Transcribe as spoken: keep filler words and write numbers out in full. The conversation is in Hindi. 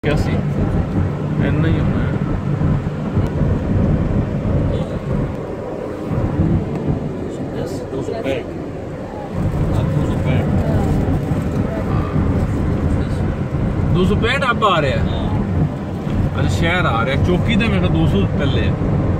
इक्यासी इतना ही होना है। दो सौ पैंठ आप आ रहे हैं। अच्छा शहर आ रहे हैं, चौकी तो मेरे दो सौ पहले है।